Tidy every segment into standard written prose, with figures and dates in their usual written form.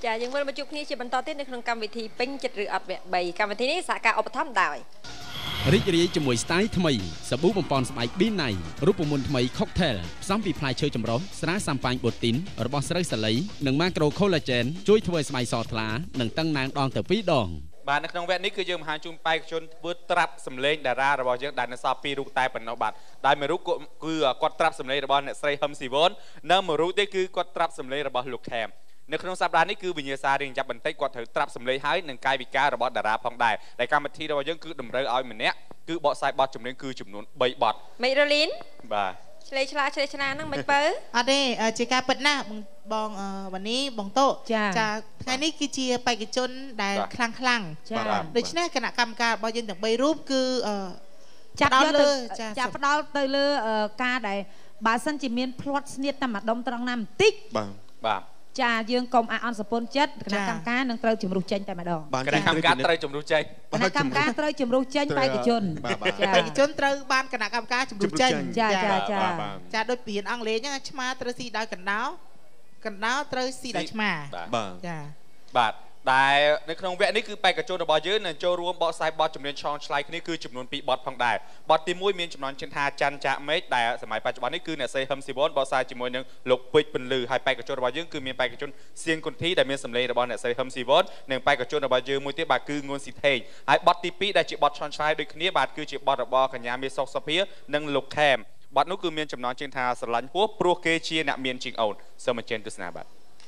ចាយើងមើលមកជួបគ្នាជាបន្តទៀតនៅក្នុងកម្មវិធីពេញចិត្តឬអត់វគ្គ3កម្មវិធីនេះសហការឧបត្ថម្ភដោយរីករាយជាមួយស្ទាយថ្មីសាប៊ូបំពន់ស្បែក B9 រូបមន្តថ្មី Cocktail ផ្សំពីផ្លែឈើចម្រុះស្រាសាំប៉ាញ់បូទីនរបស់ស្រូវសាលីនិង Macro Collagen ជួយធ្វើឲ្យស្បែកសថ្លានិងតឹងណែនដងទៅ2ដងបាទនៅក្នុងវគ្គនេះគឺយើងមហាជូនបេក្ខជនធ្វើត្រាប់សម្លេងតារារបស់យើងដែលនៅសល់2រូបតែប៉ុណ្ណោះបាទដែលមួយរូបគឺគាត់ត្រាប់សម្លេងរបស់អ្នកស្រីហឹមស៊ីវននិងមួយរូបទៀតគឺគាត់ត្រាប់សម្លេងរបស់លោកខេមនៅក្នុងសប្តាហ៍នេះគឺវិញ្ញាសារៀងចាប់បន្តិចគាត់ត្រូវត្រាប់សម្លេងហើយនឹងកាយវិការរបស់តារាផងដែរដែលកម្មវិធីរបស់យើងគឺតម្រូវឲ្យម្នាក់គឺបកស្រាយបទចម្រៀងគឺចំនួន3បទមេរ៉ូលីនបាទឆ្លេឆ្លាហ្នឹងមិនបើអត់ទេជាការពិតណាស់បងវ៉ានីបងតូចាថ្ងៃនេះគឺជាបេក្ខជនដែលខ្លាំងចាដូច្នេះគណៈកម្មការរបស់យើងទាំង3រូបគឺចាប់យកទៅចាប់ផ្ដាល់ទៅលើការដែលបើសិនជាមានផ្្លាត់ស្នៀតតែម្ដុំត្រង់ណាបន្តិចបាទចាយើងកុំអន់សពន្ធចិត្តគណៈកម្មការនឹងត្រូវជំរុះចេញតែម្ដងគណៈកម្មការត្រូវជំរុះចេញគណៈកម្មការត្រូវជំរុះចេញបេក្ខជនចាបេក្ខជនត្រូវបានគណៈកម្មការជំរុះចេញចាដូចពីអង់គ្លេសហ្នឹងឆ្មាត្រូវស៊ីដោយកណ្ដោត្រូវស៊ីដោយឆ្មាចាបាទដែលនៅក្នុងវគ្គនេះគឺបេក្ខជនរបស់យើងនឹងចូលរួមបកស្រាយបទចម្រៀងឆ្លងឆ្លៃគ្នាគឺចំនួន2បទផងដែរបទទី1មានចំណងជើងថាច័ន្ទចាក់មេឃដែលសម័យបច្ចុប្បន្ននេះគឺអ្នកស្រីហឹមស៊ីវនបកស្រាយជាមួយនឹងលោកពេជ្រពន្លឺហើយបេក្ខជនរបស់យើងគឺមានបេក្ខជនសៀងគុន្ធីដែលមានសម្លេងរបស់អ្នកស្រីហឹមស៊ីវននិងបេក្ខជនរបស់យើងមួយទៀតបាទគឺងួនស៊ីថេងហើយបទទី2ដែលជាបទឆ្លងឆ្លៃដូចគ្នាបាទគឺជាបទរបស់កញ្ញាមេសុកសុភានិងលោកខេមបទនោះគឺមានចំណងជើងថាស្រឡាញ់ហួសព្រោះគេជាអ្នកមានជាងអូនសូមអញ្ជើញទស្សនាបាទ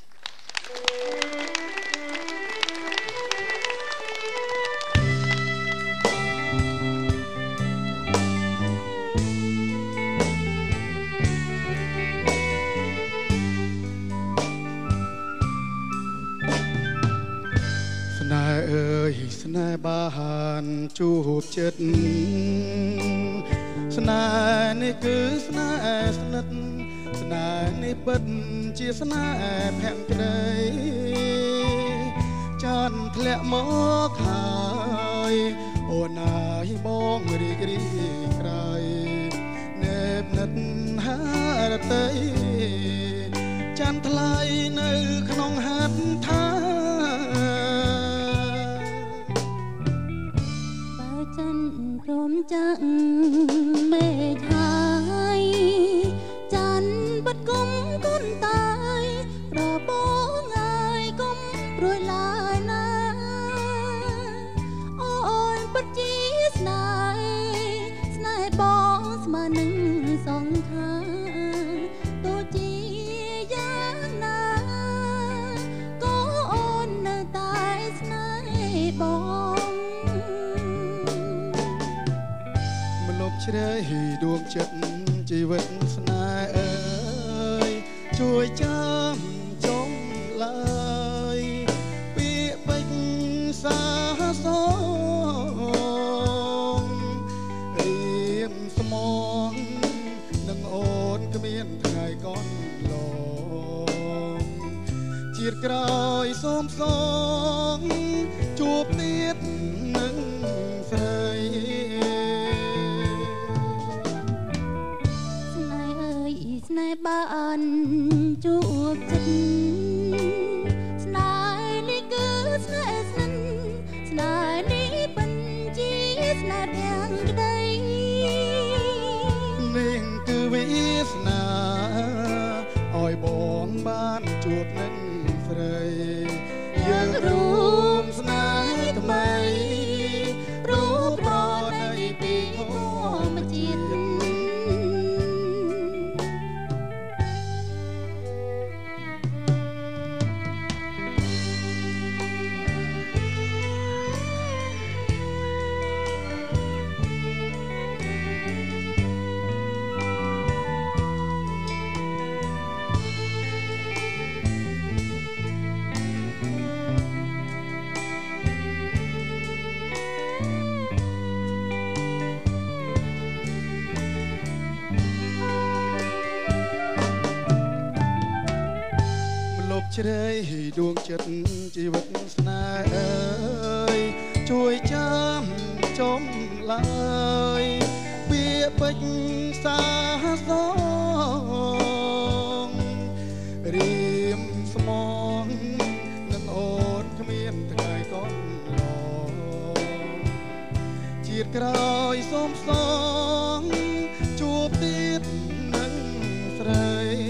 ស្នេហ៍អើយស្នេហ៍បានជួបចិត្តស្នេហ៍នេះគឺស្នេហ៍ស្និទ្ធស្នេហ៍នេះពិតជាស្នេហ៍ភក្តីចាន់ធ្លាក់មកហើយអូនហើយបងរីករាយក្រៃនេបនិតហារតីចាន់ថ្លៃនៅក្នុងហាត់ថាព្រមចាក់មេឃហើយចាន់បាត់គុំគុនតាយប្របងហើយកុំព្រួយឡើយណាអូនពិតជាស្នេហ៍បងស្មើនឹងសងខាទោះជាយ៉ាងណាក៏អូននៅតែស្នេហ៍បងជ្រៅដួងចិត្តជីវិតស្នេហ៍អើយជួយចាំចុងឡើយពាក្យពេចន៍សាសងរៀមស្មងនឹងអូនគ្មានថ្ងៃកនឡងជាតិក្រោយសូមសងជួបទៀតនឹងស្រីស្នេហ៍បានជួបចិត្តស្នេហ៍នេះគឺស្នេហ៍ស្និទ្ធស្នេហ៍នេះពិតជាស្នេហ៍ទាំងក្តីនេះគឺវាសនាឲ្យបងបានជួបនឹងស្រីយើងរួមស្នេហ៍ថ្មីរូបប្រណីពីធម្មជាតិជ្រៅដួងចិត្តជីវិតស្នេហ៍អើយជួយចាំចំឡើយពាក្យពេចន៍សាសងរៀមស្មងនឹងអូមសងជួបទៀតនឹងស្រី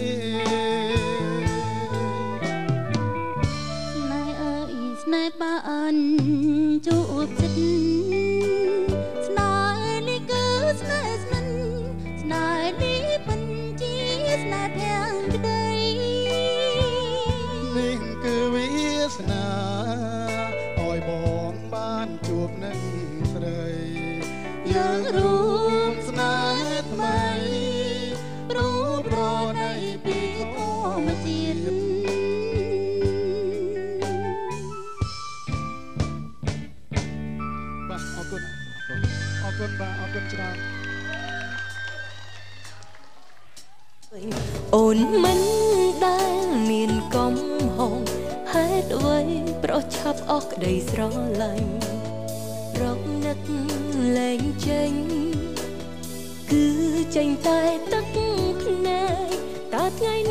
ស្នេហ៍អើយស្នេហ៍បានជួបចិត្តស្នេហ៍នេះគឺស្នេហ៍ស្និទ្ធស្នេហ៍នេះមិនជាស្នេហ៍ភាំងក្តីនេះគឺវាសនាឲ្យបងបានជួបនឹងស្រីយើងរួមស្នេហ៍ថ្មីរូបរនៃពីធម្មជាតិបាទអរគុណបាទអរគុណច្រើនអូនមិនដែលមានកំហុសហេតុអ្វីប្រុសឆាប់អស់ក្តីស្រឡាញ់រកនឹកលែងចេញគឺចេញតែទឹកភ្នែកតើថ្ងៃ